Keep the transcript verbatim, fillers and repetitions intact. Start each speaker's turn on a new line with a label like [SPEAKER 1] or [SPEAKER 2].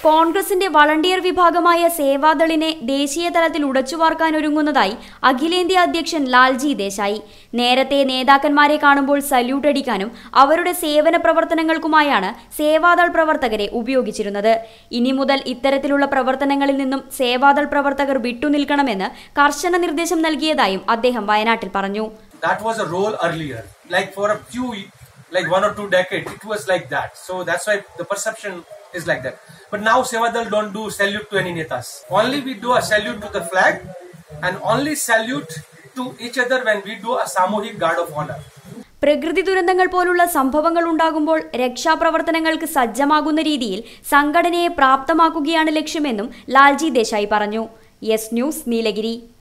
[SPEAKER 1] കോൺഗ്രസിന്റെ വളണ്ടിയർ വിഭാഗമായ സേവാദളിനെ ദേശീയ തലത്തിൽ ഉടച്ചുവാർക്കാനൊരുങ്ങുന്നതായി അഖിലേന്ത്യാ അധ്യക്ഷൻ ലാൽജി ദേശായി. നേരത്തെ നേതാക്കന്മാരെ കാണുമ്പോൾ സല്യൂട്ട് അടിക്കാനും അവരുടെ സേവന പ്രവർത്തനങ്ങൾക്കുമായാണ് സേവാദൾ പ്രവർത്തകരെ ഉപയോഗിച്ചിരുന്നത്. ഇനി മുതൽ ഇത്തരത്തിലുള്ള പ്രവർത്തനങ്ങളിൽ നിന്നും സേവാദൾ പ്രവർത്തകർ വിട്ടുനിൽക്കണമെന്ന് കർശന നിർദ്ദേശം നൽകിയതായും അദ്ദേഹം വയനാട്ടിൽ പറഞ്ഞു.
[SPEAKER 2] That was a role earlier, like for a few, like one or two decades, it was like that. So that's why the perception is like that. But now Sevadal don't do salute to any netas. Only we do a salute to the flag and only salute to each other when we do a samohik guard of honor.
[SPEAKER 1] പ്രകൃതി ദുരന്തങ്ങൾ പോലുള്ള സംഭവങ്ങൾ ഉണ്ടാകുമ്പോൾ രക്ഷാപ്രവർത്തനങ്ങൾക്ക് സജ്ജമാകുന്ന രീതിയിൽ സംഘടനയെ പ്രാപ്തമാക്കുകയാണ് ലക്ഷ്യമെന്നും ലാൽജി ദേശായി പറഞ്ഞു. Yes news, Nilgiri.